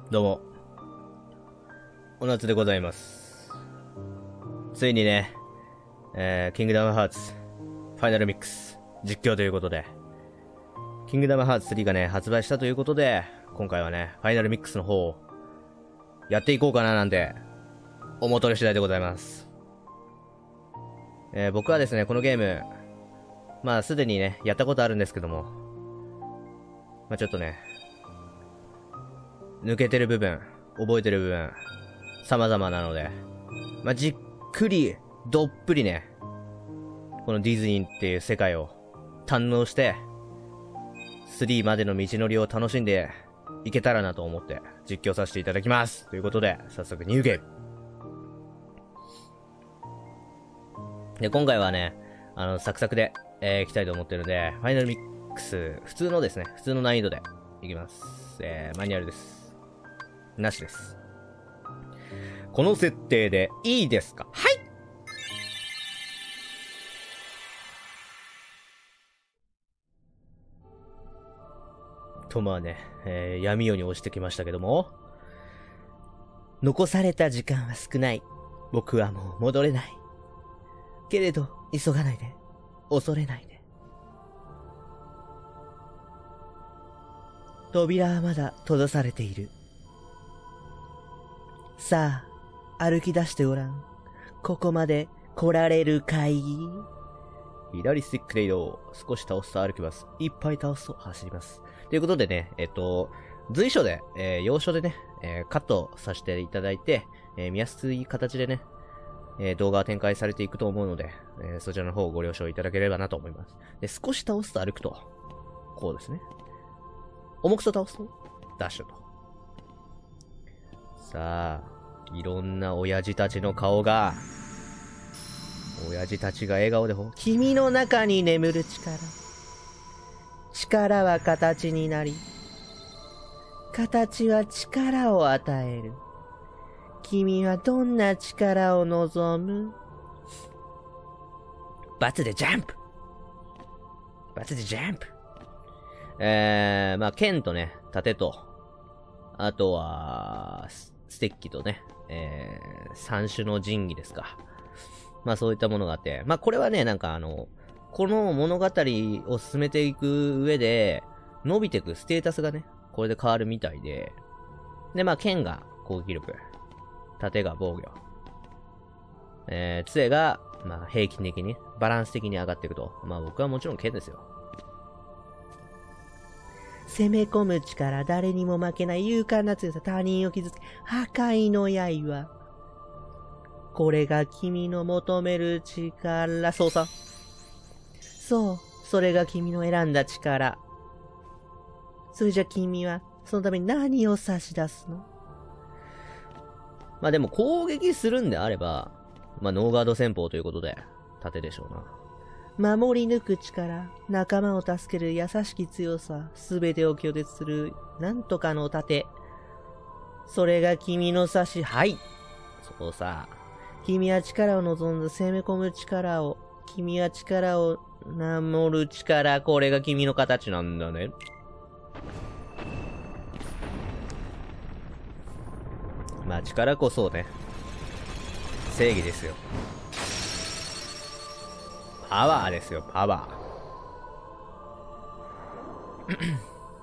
どうも、お夏でございます。ついにね、キングダムハーツ、ファイナルミックス、実況ということで、キングダムハーツ3がね、発売したということで、今回はね、ファイナルミックスの方を、やっていこうかななんて、思うとる次第でございます。僕はですね、このゲーム、まあ、すでにね、やったことあるんですけども、まあちょっとね、抜けてる部分、覚えてる部分、様々なので、まあ、じっくり、どっぷりね、このディズニーっていう世界を堪能して、3までの道のりを楽しんでいけたらなと思って実況させていただきます。ということで、早速ニューゲーム。で、今回はね、サクサクで、いきたいと思ってるので、ファイナルミックス、普通のですね、普通の難易度でいきます。マニュアルです。なしです。この設定でいいですか？はい。とまあね、闇夜に落ちてきましたけども、残された時間は少ない。僕はもう戻れない。けれど、急がないで。恐れないで。扉はまだ閉ざされている。さあ、歩き出してごらん。ここまで来られるかい？左スティックで移動。少し倒すと歩きます。いっぱい倒すと走ります。ということでね、随所で、要所でね、カットさせていただいて、見やすい形でね、動画が展開されていくと思うので、そちらの方をご了承いただければなと思います。で、少し倒すと歩くと、こうですね。重くそ倒すと、ダッシュと。さあ、いろんな親父たちの顔が、親父たちが笑顔で君の中に眠る力。力は形になり、形は力を与える。君はどんな力を望む？バツでジャンプ！バツでジャンプ！まあ、剣とね、盾と、あとは、ステッキとね、三種の神器ですか。まあそういったものがあって、まあこれはね、なんかこの物語を進めていく上で、伸びていくステータスがね、これで変わるみたいで、で、まあ剣が攻撃力、盾が防御、杖が、まあ平均的に、バランス的に上がっていくと。まあ僕はもちろん剣ですよ。攻め込む力、誰にも負けない勇敢な強さ、他人を傷つけ、破壊の刃。これが君の求める力、操作。そう、それが君の選んだ力。それじゃ君は、そのために何を差し出すの？まあでも攻撃するんであれば、まあノーガード戦法ということで、盾でしょうな。守り抜く力、仲間を助ける優しき強さ、すべてを拒絶する、なんとかの盾。それが君の差し、はい。そうさ。君は力を望んで攻め込む力を、君は力を守る力、これが君の形なんだね。まあ力こそね、正義ですよ。パワーですよ、パワー。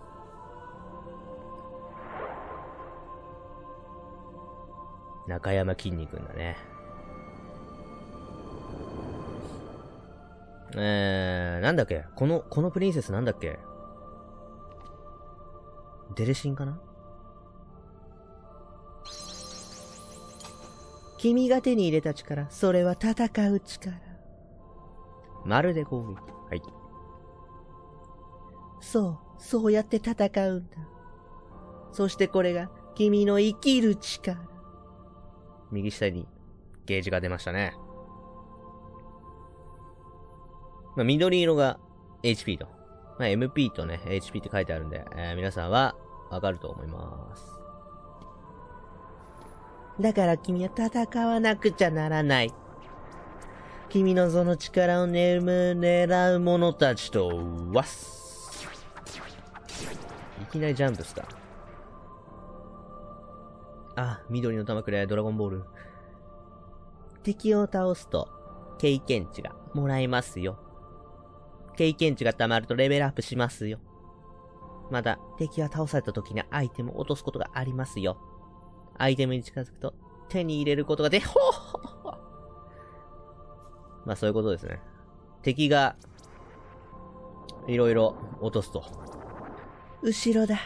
中山きんに君だね。なんだっけこのプリンセスなんだっけデレシンかな？君が手に入れた力、それは戦う力。まるで攻撃。はい。そうやって戦うんだ。そしてこれが君の生きる力。右下にゲージが出ましたね。まあ、緑色が HP と。まあ、MP とね、HP って書いてあるんで、皆さんはわかると思います。だから君は戦わなくちゃならない。君のその力を狙う者たちと、わっす。いきなりジャンプした。 あ、緑の玉くれ、ドラゴンボール。敵を倒すと、経験値がもらえますよ。経験値が溜まるとレベルアップしますよ。また、敵が倒された時にアイテムを落とすことがありますよ。アイテムに近づくと、手に入れることがほーまあそういうことですね。敵が、いろいろ落とすと。後ろだ。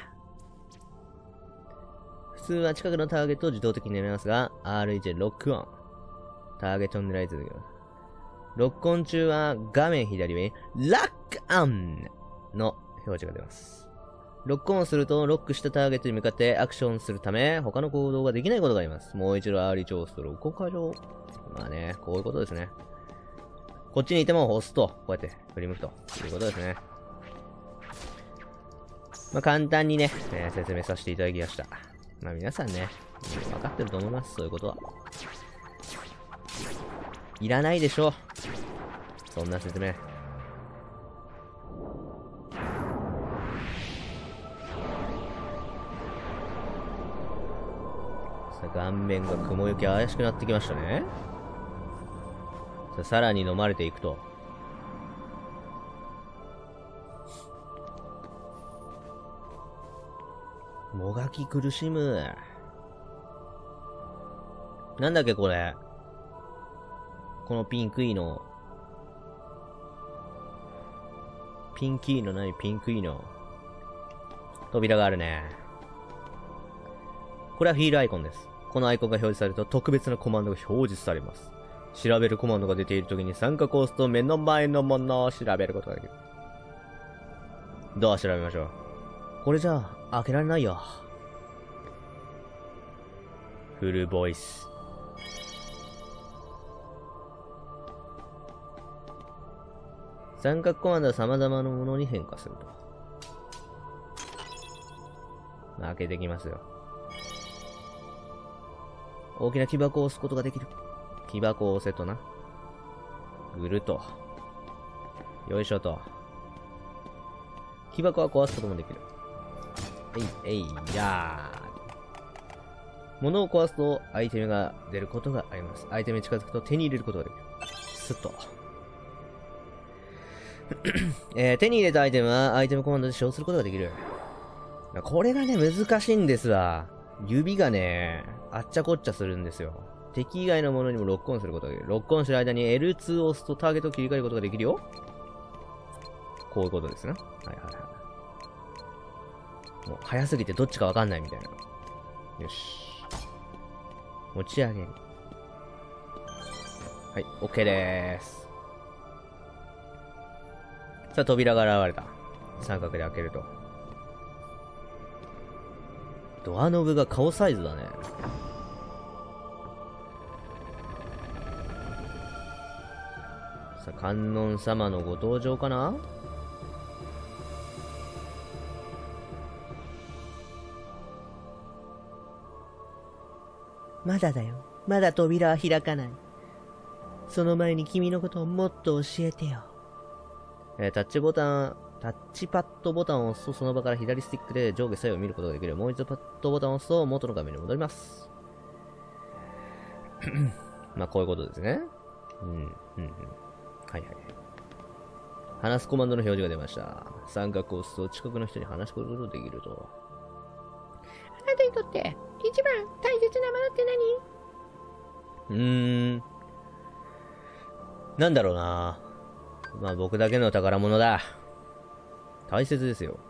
普通は近くのターゲットを自動的に狙いますが、R1 でロックオン。ターゲットを狙い続けます。ロックオン中は画面左上に、ロックオンの表示が出ます。ロックオンすると、ロックしたターゲットに向かってアクションするため、他の行動ができないことがあります。もう一度 R1 を押すと、ロックオン解除。まあね、こういうことですね。こっちにいても押すと、こうやって振り向くということですね。まあ簡単にね、説明させていただきました。まあ皆さんね、分かってると思います、そういうことは。いらないでしょう。そんな説明。さあ、顔面が雲行き怪しくなってきましたね。さあ、さらに飲まれていくと。もがき苦しむ。なんだっけこれ。このピンクいの。ピンキーの何ピンクいの。扉があるね。これはフィールアイコンです。このアイコンが表示されると特別なコマンドが表示されます。調べるコマンドが出ているときに三角を押すと目の前のものを調べることができる。ドア調べましょう。これじゃあ開けられないよ。フルボイス。三角コマンドは様々なものに変化すると。開けていきますよ。大きな木箱を押すことができる。木箱を押せとな。ぐると。よいしょと。木箱は壊すこともできる。やー。物を壊すとアイテムが出ることがあります。アイテムに近づくと手に入れることができる。スッと。手に入れたアイテムはアイテムコマンドで使用することができる。これがね、難しいんですわ。指がね、あっちゃこっちゃするんですよ。敵以外のものにもロックオンすることができる。ロックオンしてる間に L2 を押すとターゲットを切り替えることができるよ。こういうことですね。もう早すぎてどっちかわかんないみたいな。よし。持ち上げる。はい、OK でーす。さあ、扉が現れた。三角で開けると。ドアノブが顔サイズだね。さあ、観音様のご登場かな？まだだよ。まだ扉は開かない。その前に君のことをもっと教えてよ。タッチパッドボタンを押すとその場から左スティックで上下左右を見ることができる。もう一度パッドボタンを押すと元の画面に戻ります。まあこういうことですね。話すコマンドの表示が出ました。三角を押すと近くの人に話すことができると。あなたにとって一番大切なものって何？なんだろうな。まあ僕だけの宝物だ。大切ですよ。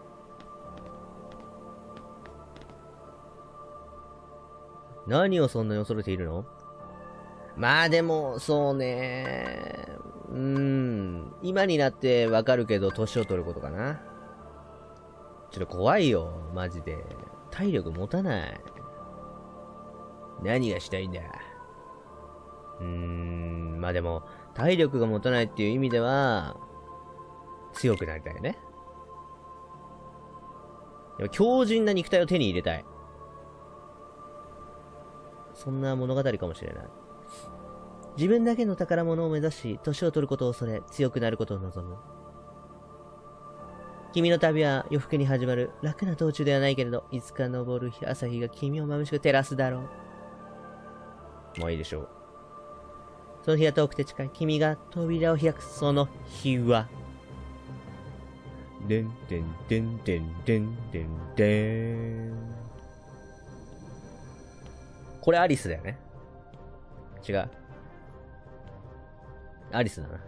何をそんなに恐れているの？まあでも、そうね。今になってわかるけど、年を取ることかな。ちょっと怖いよ、マジで。体力持たない。何がしたいんだ。まあでも、体力が持たないっていう意味では、強くなりたいね。でも強靭な肉体を手に入れたい。そんな物語かもしれない。自分だけの宝物を目指し、年を取ることを恐れ、強くなることを望む。 君の旅は夜更けに始まる。楽な道中ではないけれど、いつか昇る朝日が君を眩しく照らすだろう。もういいでしょう。その日は遠くて近い。君が扉を開くその日は。でんでんでんでんでんでんでん。これアリスだよね。違う。アリスだな。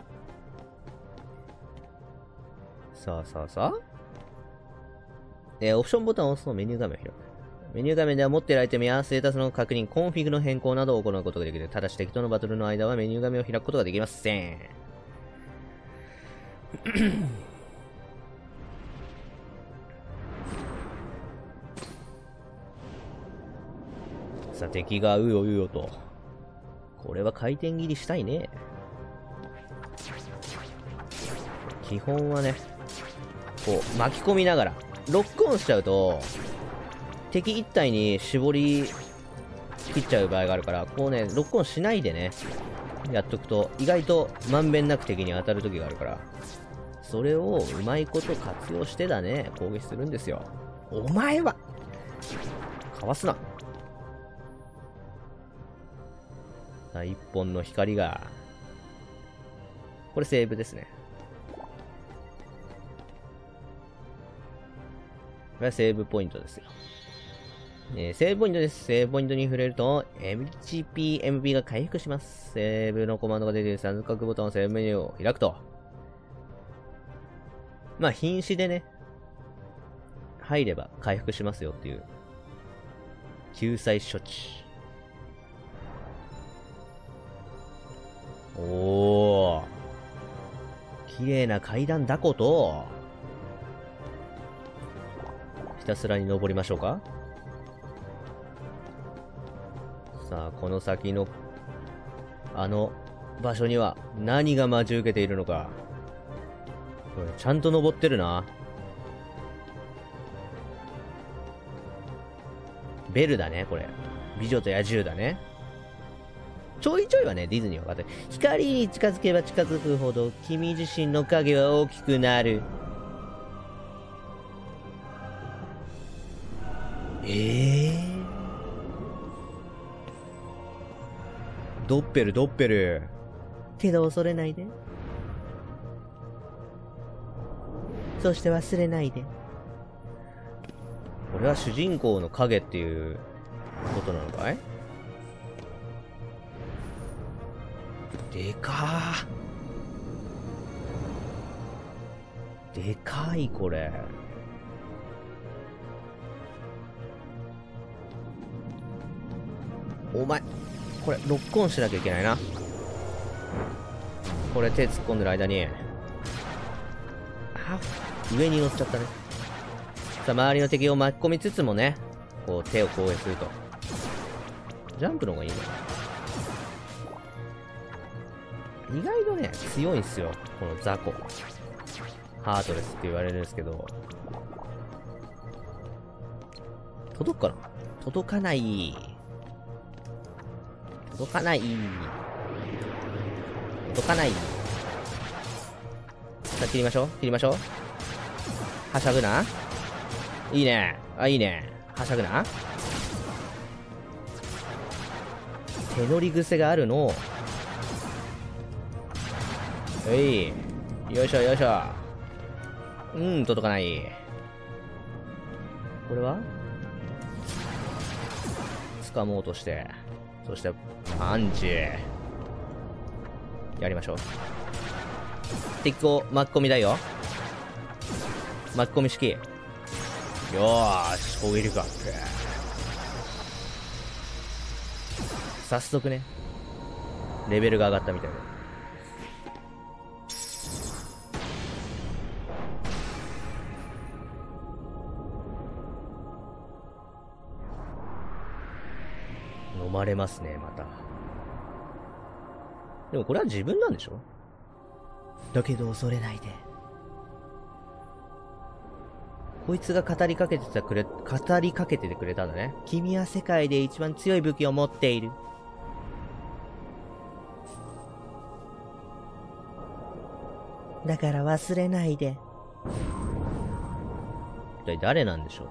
さあさあさあ。オプションボタンを押すとメニュー画面を開く。メニュー画面では持っているアイテムやステータスの確認、コンフィグの変更などを行うことができる。ただし敵とのバトルの間はメニュー画面を開くことができません。さあ敵がうようよと。これは回転切りしたいね。基本はね、こう巻き込みながらロックオンしちゃうと敵一体に絞り切っちゃう場合があるから、こうねロックオンしないでねやっとくと意外とまんべんなく敵に当たる時があるから、それをうまいこと活用してだね攻撃するんですよ。お前はかわすな。さあ一本の光が、これセーブですね。これはセーブポイントですよ。セーブポイントです。セーブポイントに触れると、HP、MP が回復します。セーブのコマンドが出ている三角ボタンをセーブメニューを開くと。まあ、瀕死でね、入れば回復しますよっていう、救済処置。おー。綺麗な階段だこと、ひたすらに登りましょうか。さあ、この先の、あの場所には何が待ち受けているのか。これ、ちゃんと登ってるな。ベルだね、これ。美女と野獣だね。ちょいちょいはね、ディズニーは分かってる。光に近づけば近づくほど、君自身の影は大きくなる。ドッペル、ドッペル。けど恐れないで。そして忘れないで。これは主人公の影っていうことなのかい？でかー。でかい、これ。お前、これ、ロックオンしなきゃいけないな。これ、手突っ込んでる間に。上に乗っちゃったね。さあ、周りの敵を巻き込みつつもね、こう、手を攻撃すると。ジャンプの方がいいのかな。意外とね、強いんすよ。この雑魚。ハートレスって言われるんですけど。届くかな？届かない。届かない。届かない。さあ、切りましょう。切りましょう。はしゃぐな。いいね。あ、いいね。はしゃぐな。手乗り癖があるの。よいしょよいしょ。届かない。これは掴もうとして、そしてパンチやりましょう。敵を巻き込みだよ。巻き込み式。よーし、攻撃力アップ。早速ね、レベルが上がったみたいな。飲まれますね、また。でもこれは自分なんでしょ？だけど恐れないで。こいつが語りかけててくれたんだね。君は世界で一番強い武器を持っている。だから忘れないで。 一体誰なんでしょう。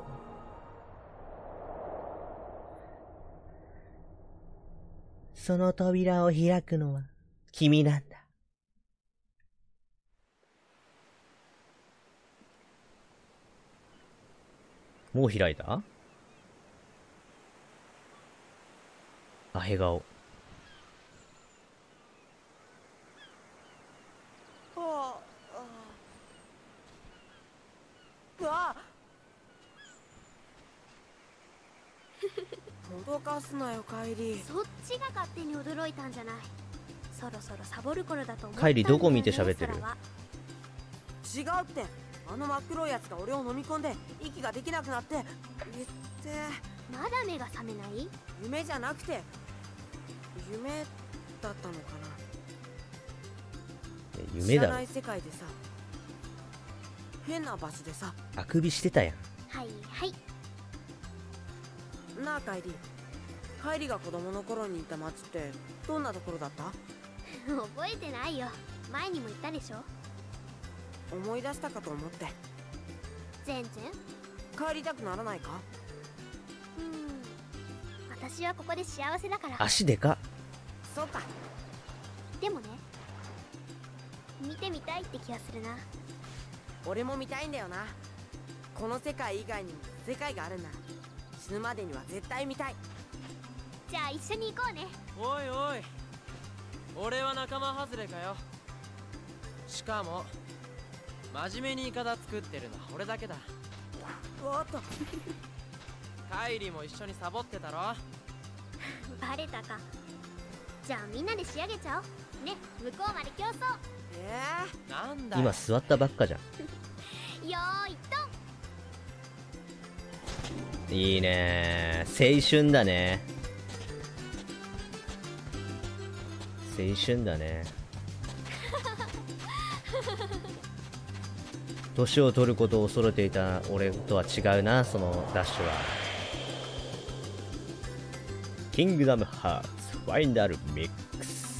その扉を開くのは君なんだ。もう開いた？あ、へ顔。 脅かすなよカイリー。 そっちが勝手に驚いたんじゃない。そろそろサボる頃だと思ったんだよね。 カイリーどこ見て喋ってる？ 違うって、あの真っ黒いやつが俺を飲み込んで息ができなくなってまだ目が覚めない？ 夢じゃなくて夢だったのかな。 夢だろ。 知らない世界でさ、変な場所でさ。 あくびしてたやん。 はいはいなあカイリー、カイリーが子供の頃にいた町ってどんなところだった？ 覚えてないよ。前にも言ったでしょ。 思い出したかと思って。 全然。 帰りたくならないか？ 私はここで幸せだから。 足でかっ。 そうか。 でもね、見てみたいって気がするな。 俺も見たいんだよな。この世界以外にも世界があるんだ。死ぬまでには絶対見たい。 じゃあ一緒に行こうね。 おいおい、俺は仲間外れかよ。しかも真面目にイカダ作ってるのは俺だけだ。 おっとカイリも一緒にサボってたろ。 バレたか。じゃあみんなで仕上げちゃおうね。向こうまで競争。 なんだよ今座ったばっかじゃん。 よーいドン。 いいねー。青春だね。青春だね。年を取ることを恐れていた俺とは違うな、そのダッシュは。キングダムハーツファイナルミックス。